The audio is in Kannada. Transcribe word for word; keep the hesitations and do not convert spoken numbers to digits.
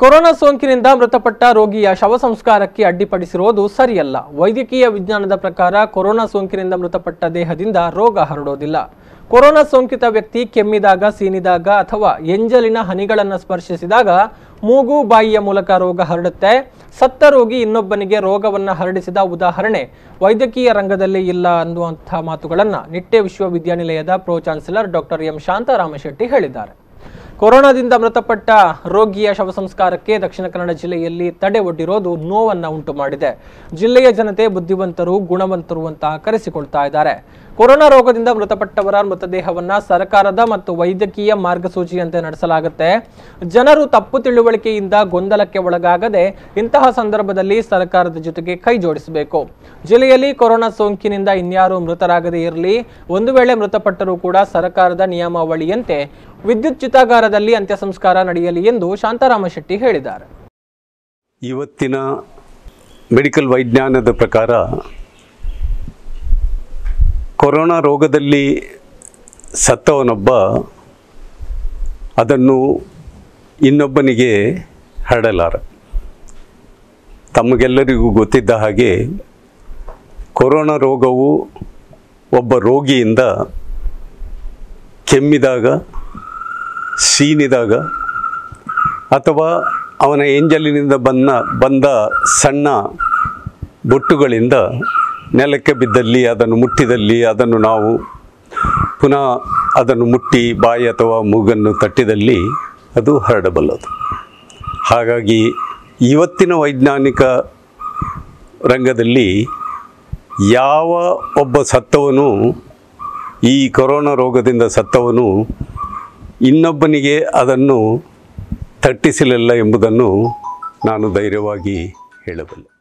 ಕೊರೋನಾ ಸೋಂಕಿನಿಂದ ಮೃತಪಟ್ಟ ರೋಗಿಯ ಶವ ಸಂಸ್ಕಾರಕ್ಕೆ ಅಡ್ಡಿಪಡಿಸಿರುವುದು ಸರಿಯಲ್ಲ. ವೈದ್ಯಕೀಯ ವಿಜ್ಞಾನದ ಪ್ರಕಾರ ಕೊರೋನಾ ಸೋಂಕಿನಿಂದ ಮೃತಪಟ್ಟ ದೇಹದಿಂದ ರೋಗ ಹರಡೋದಿಲ್ಲ. ಕೊರೋನಾ ಸೋಂಕಿತ ವ್ಯಕ್ತಿ ಕೆಮ್ಮಿದಾಗ, ಸೀನಿದಾಗ ಅಥವಾ ಎಂಜಲಿನ ಹನಿಗಳನ್ನು ಸ್ಪರ್ಶಿಸಿದಾಗ ಮೂಗು, ಬಾಯಿಯ ಮೂಲಕ ರೋಗ ಹರಡುತ್ತೆ. ಸತ್ತ ರೋಗಿ ಇನ್ನೊಬ್ಬನಿಗೆ ರೋಗವನ್ನು ಹರಡಿಸಿದ ಉದಾಹರಣೆ ವೈದ್ಯಕೀಯ ರಂಗದಲ್ಲಿ ಇಲ್ಲ ಅನ್ನುವಂತಹ ಮಾತುಗಳನ್ನು ನಿಟ್ಟೆ ವಿಶ್ವವಿದ್ಯಾನಿಲಯದ pro chancellor doctor M Shantarama Shetty ಹೇಳಿದ್ದಾರೆ. ಕೊರೋನಾದಿಂದ ಮೃತಪಟ್ಟ ರೋಗಿಯ ಶವ ಸಂಸ್ಕಾರಕ್ಕೆ ದಕ್ಷಿಣ ಕನ್ನಡ ಜಿಲ್ಲೆಯಲ್ಲಿ ತಡೆ ಒಡ್ಡಿರೋದು ನೋವನ್ನು ಉಂಟು ಮಾಡಿದೆ. ಜಿಲ್ಲೆಯ ಜನತೆ ಬುದ್ಧಿವಂತರು, ಗುಣವಂತರು ಅಂತ ಕರೆಸಿಕೊಳ್ತಾ ಇದ್ದಾರೆ. ಕೊರೋನಾ ರೋಗದಿಂದ ಮೃತಪಟ್ಟವರ ಮೃತದೇಹವನ್ನ ಸರ್ಕಾರದ ಮತ್ತು ವೈದ್ಯಕೀಯ ಮಾರ್ಗಸೂಚಿಯಂತೆ ನಡೆಸಲಾಗುತ್ತೆ. ಜನರು ತಪ್ಪು ತಿಳುವಳಿಕೆಯಿಂದ ಗೊಂದಲಕ್ಕೆ ಒಳಗಾಗದೆ ಇಂತಹ ಸಂದರ್ಭದಲ್ಲಿ ಸರ್ಕಾರದ ಜೊತೆಗೆ ಕೈ ಜೋಡಿಸಬೇಕು. ಜಿಲ್ಲೆಯಲ್ಲಿ ಕೊರೋನಾ ಸೋಂಕಿನಿಂದ ಇನ್ಯಾರು ಮೃತರಾಗದೇ ಇರಲಿ. ಒಂದು ವೇಳೆ ಮೃತಪಟ್ಟರೂ ಕೂಡ ಸರ್ಕಾರದ ನಿಯಮಾವಳಿಯಂತೆ ವಿದ್ಯುತ್ ಚಿತಾಗಾರದಲ್ಲಿ ಅಂತ್ಯ ಸಂಸ್ಕಾರ ನಡೆಯಲಿ ಎಂದು ಶಾಂತಾರಾಮ ಶೆಟ್ಟಿ ಹೇಳಿದ್ದಾರೆ. ಇವತ್ತಿನ ಮೆಡಿಕಲ್ ವಿಜ್ಞಾನದ ಪ್ರಕಾರ ಕೊರೋನಾ ರೋಗದಲ್ಲಿ ಸತ್ತವನೊಬ್ಬ ಅದನ್ನು ಇನ್ನೊಬ್ಬನಿಗೆ ಹರಡಲಾರ. ತಮಗೆಲ್ಲರಿಗೂ ಗೊತ್ತಿದ್ದ ಹಾಗೆ ಕೊರೋನಾ ರೋಗವು ಒಬ್ಬ ರೋಗಿಯಿಂದ ಕೆಮ್ಮಿದಾಗ, ಸೀನಿದಾಗ ಅಥವಾ ಅವನ ಎಂಜಲಿನಿಂದ ಬಂದ ಬಂದ ಸಣ್ಣ ಬೊಟ್ಟುಗಳಿಂದ ನೆಲಕ್ಕೆ ಬಿದ್ದಲ್ಲಿ, ಅದನ್ನು ಮುಟ್ಟಿದಲ್ಲಿ, ಅದನ್ನು ನಾವು ಪುನಃ ಅದನ್ನು ಮುಟ್ಟಿ ಬಾಯಿ ಅಥವಾ ಮೂಗನ್ನು ತಟ್ಟಿದಲ್ಲಿ ಅದು ಹರಡಬಲ್ಲದು. ಹಾಗಾಗಿ ಇವತ್ತಿನ ವೈಜ್ಞಾನಿಕ ರಂಗದಲ್ಲಿ ಯಾವ ಒಬ್ಬ ಸತ್ತವನು, ಈ ಕೊರೋನಾ ರೋಗದಿಂದ ಸತ್ತವನು ಇನ್ನೊಬ್ಬನಿಗೆ ಅದನ್ನು ತಟ್ಟಿಸಲಿಲ್ಲ ಎಂಬುದನ್ನು ನಾನು ಧೈರ್ಯವಾಗಿ ಹೇಳಬಲ್ಲೆ.